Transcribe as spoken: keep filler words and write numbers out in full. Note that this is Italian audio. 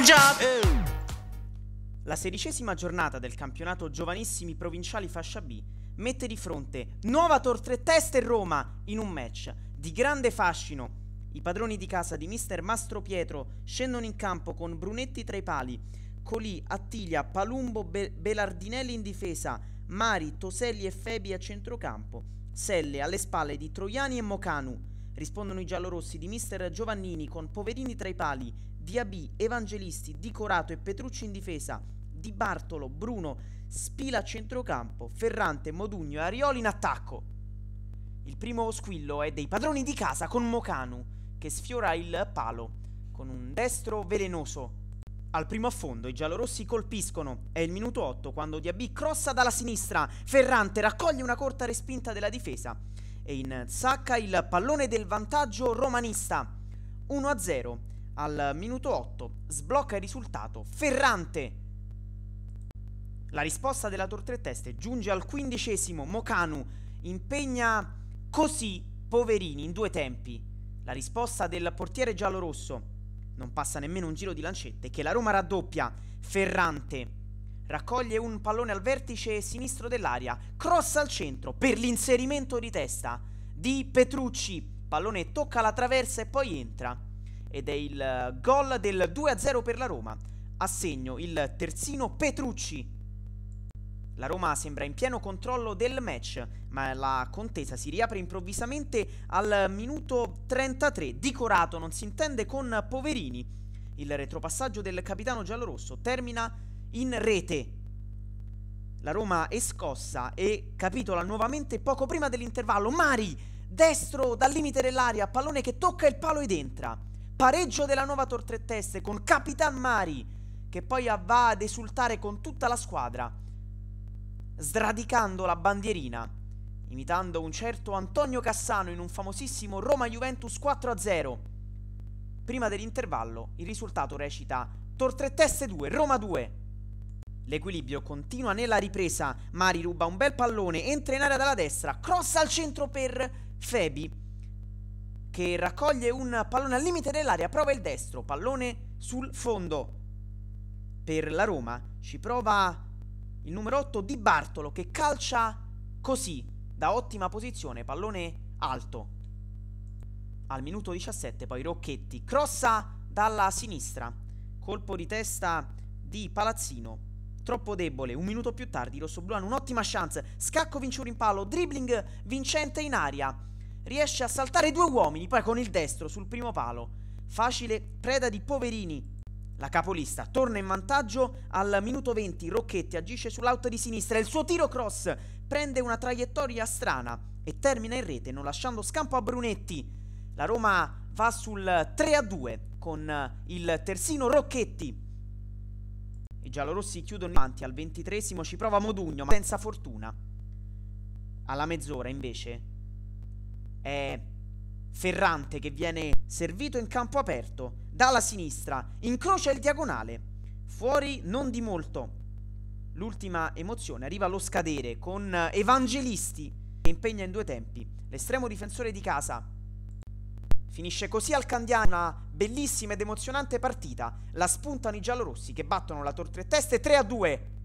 job. La sedicesima giornata del campionato giovanissimi provinciali fascia B mette di fronte Nuova Tor Tre Teste e Roma in un match di grande fascino. I padroni di casa di mister Mastro Pietro scendono in campo con Brunetti tra i pali, Colì, Attilia, Palumbo, Be- Belardinelli in difesa, Mari, Toselli e Febi a centrocampo, Selle alle spalle di Troiani e Mocanu. Rispondono i giallorossi di mister Giovannini con Poverini tra i pali, Diabì, Evangelisti, Di Corato e Petrucci in difesa, Di Bartolo, Bruno, Spila a centrocampo, Ferrante, Modugno e Arioli in attacco. Il primo squillo è dei padroni di casa con Mocanu che sfiora il palo con un destro velenoso. Al primo affondo i giallorossi colpiscono. È il minuto otto quando Diabì crossa dalla sinistra. Ferrante raccoglie una corta respinta della difesa e insacca il pallone del vantaggio romanista. uno a zero al minuto otto. Sblocca il risultato Ferrante. La risposta della Tor Tre Teste giunge al quindicesimo. Mocanu impegna così Poverini in due tempi. La risposta del portiere giallorosso. Non passa nemmeno un giro di lancette che la Roma raddoppia. Ferrante raccoglie un pallone al vertice sinistro dell'area, cross al centro per l'inserimento di testa di Petrucci. Pallone tocca la traversa e poi entra. Ed è il gol del due a zero per la Roma. A segno il terzino Petrucci. La Roma sembra in pieno controllo del match, ma la contesa si riapre improvvisamente al minuto trentatré. Di Corato non si intende con Poverini. Il retropassaggio del capitano giallorosso termina in rete. La Roma è scossa e capitola nuovamente poco prima dell'intervallo. Mari, destro dal limite dell'area, pallone che tocca il palo ed entra. Pareggio della Nuova Tor Tre Teste con Capitan Mari, che poi va ad esultare con tutta la squadra, sradicando la bandierina, imitando un certo Antonio Cassano in un famosissimo Roma-Juventus quattro a zero. Prima dell'intervallo il risultato recita Tor Tre Teste due, Roma due. L'equilibrio continua nella ripresa. Mari ruba un bel pallone, entra in area dalla destra, cross al centro per Febi, che raccoglie un pallone al limite dell'area, prova il destro, pallone sul fondo. Per la Roma ci prova il numero otto Di Bartolo che calcia così, da ottima posizione, pallone alto. Al minuto diciassette poi Rocchetti crossa dalla sinistra, colpo di testa di Palazzino, troppo debole. Un minuto più tardi i rossoblù hanno un'ottima chance, scacco vince un rimpallo, dribbling vincente in aria, riesce a saltare due uomini, poi con il destro sul primo palo, facile preda di Poverini. La capolista torna in vantaggio al minuto venti. Rocchetti agisce sull'out di sinistra e il suo tiro cross prende una traiettoria strana e termina in rete, non lasciando scampo a Brunetti. La Roma va sul tre a due con il terzino Rocchetti. I giallorossi chiudono avanti. Al ventitreesimo ci prova Modugno, ma senza fortuna. Alla mezz'ora invece è Ferrante che viene servito in campo aperto dalla sinistra, incrocia il diagonale, fuori non di molto. L'ultima emozione arriva allo scadere con Evangelisti che impegna in due tempi l'estremo difensore di casa. Finisce così al Candiano una bellissima ed emozionante partita. La spuntano i giallorossi che battono la Tor Tre Teste tre a due.